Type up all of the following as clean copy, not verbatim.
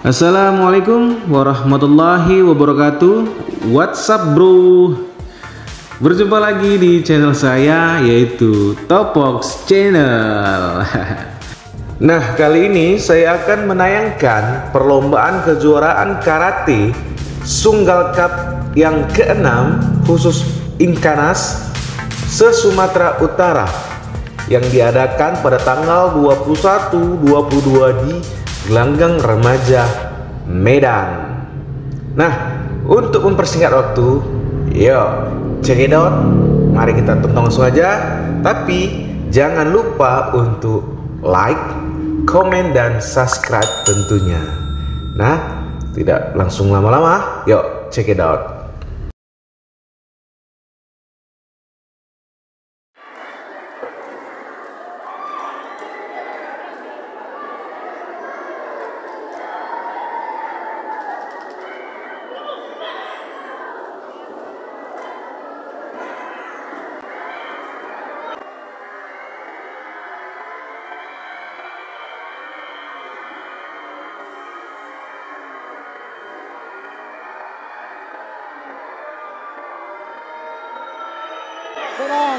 Assalamualaikum warahmatullahi wabarakatuh. What's up bro? Berjumpa lagi di channel saya, yaitu Topox Channel. Nah, kali ini saya akan menayangkan perlombaan kejuaraan karate Sunggal Cup yang ke-6 khusus Inkanas se-Sumatera Utara yang diadakan pada tanggal 21-22 di Gelanggang Remaja Medan. Nah, untuk mempersingkat waktu, yuk check it out. Mari kita tonton langsung aja. Tapi jangan lupa untuk like, komen, dan subscribe tentunya. Nah, tidak langsung lama-lama, yuk check it out. Kurang.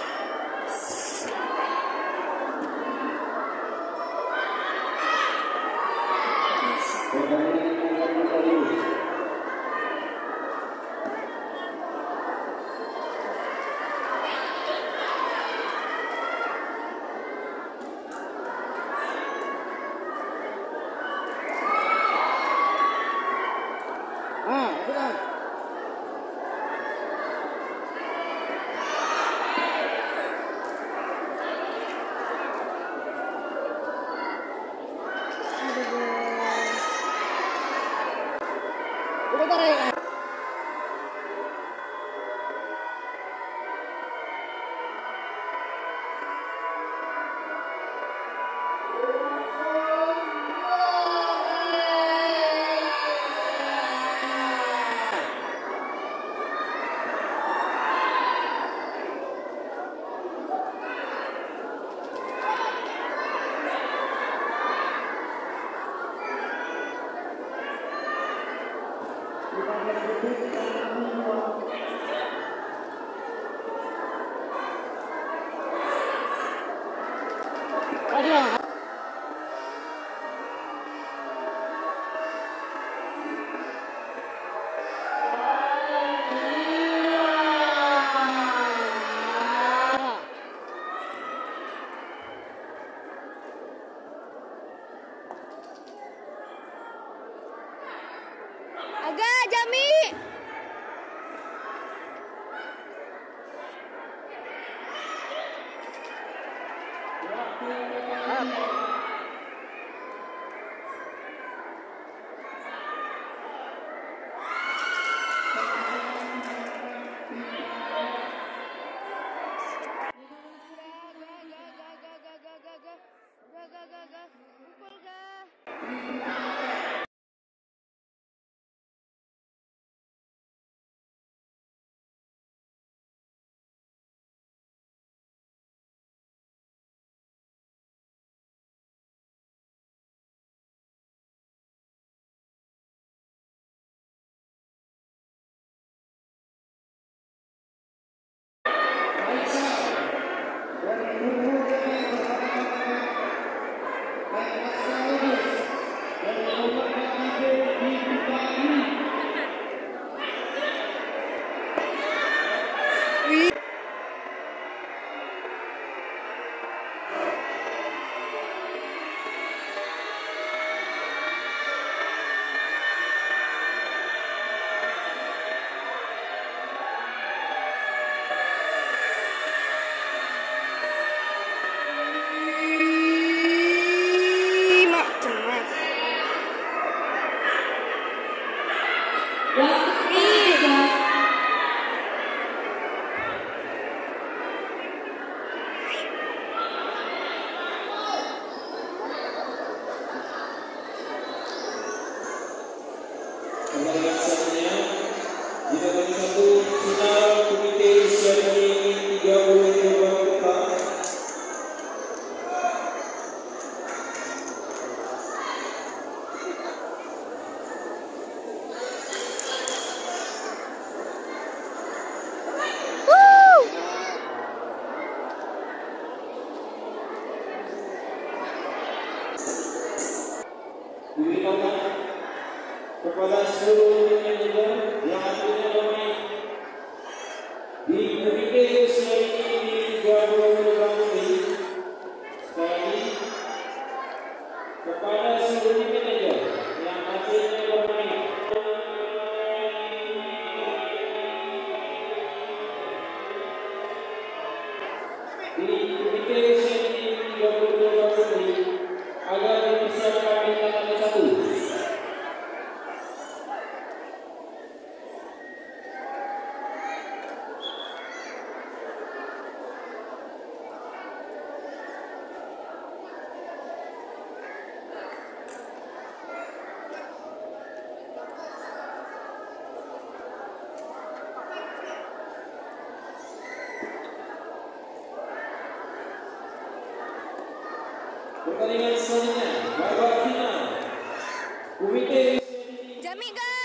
Kurang. Udah tarik. Aduh. Agak Jami. Pukul ga. di komite sesi 22 ini agar dipersiapkan dengan satu. Pertandingan selanjutnya, babak final. Komite Jami ga?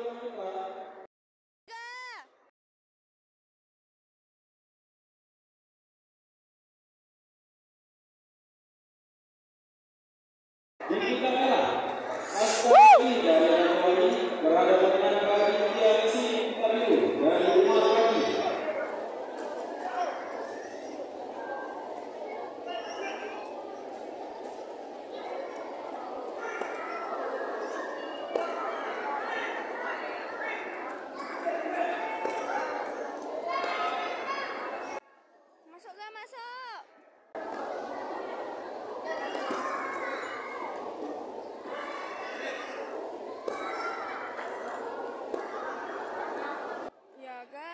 Tim kita kalah. Astagfirullah dari Januari berhadapan dengan Raditya Sintario dari Rumah Kaki. Masuk ga, masuk. Ya ga?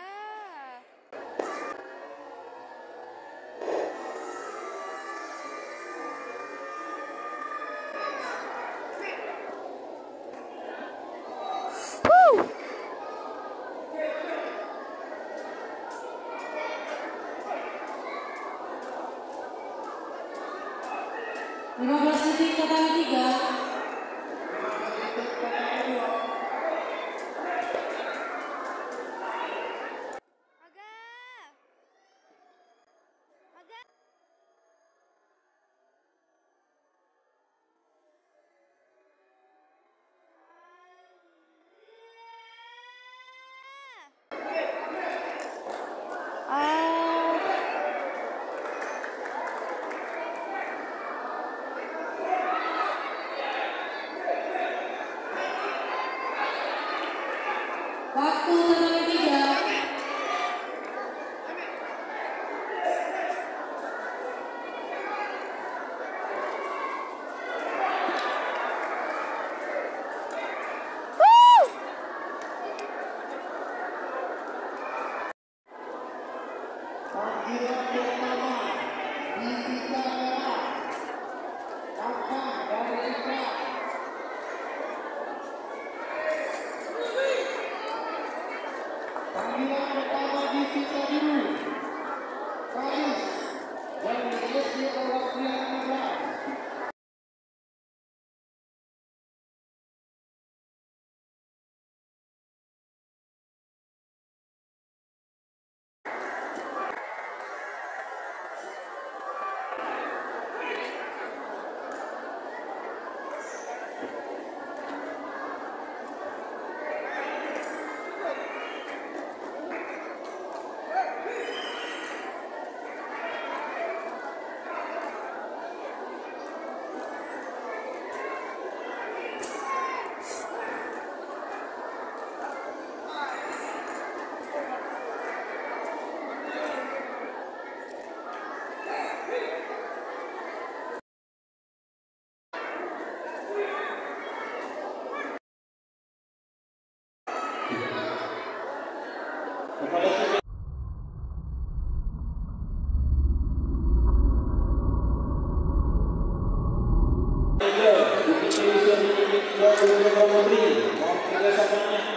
Lima belas detik kata 3. Aga. Aga. Waktu tendangan 3. Panggilan pertama di tiga merah, Kakak dari Iqbal. Panggilan pertama di tiga biru, Karis dari Lesi Perwakilan 16. Komite sesi 22 ini mohon kerjasamanya